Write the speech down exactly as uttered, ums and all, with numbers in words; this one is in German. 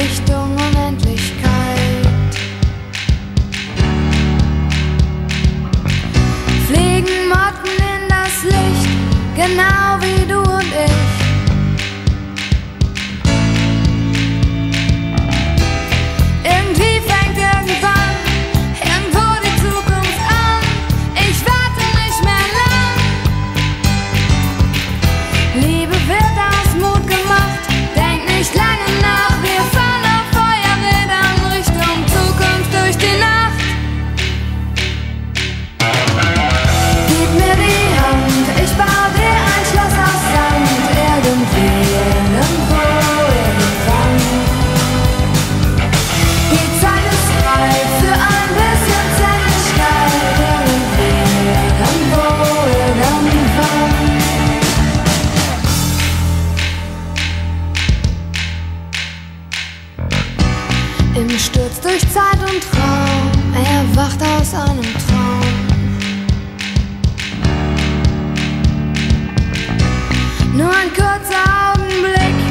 Richtung Unendlichkeit. Fliegen Motten in das Licht, genau wie du und ich. Irgendwie fängt irgendwann irgendwo die Zukunft an. Ich warte nicht mehr lang. Liebe wird aus Mut gemacht, denk nicht lange nach. Wir fahren auf Feuerrädern Richtung Zukunft durch die Nacht. Gib mir die Hand, ich baue dir ein Schloss aus Sand. Irgendwie, irgendwo, irgendwann. Die Zeit ist reif für ein bisschen Zärtlichkeit. Irgendwie, irgendwo, irgendwann. Im Sturz durch Zeit und Raum, er wacht aus einem Traum. Nur ein kurzer Augenblick,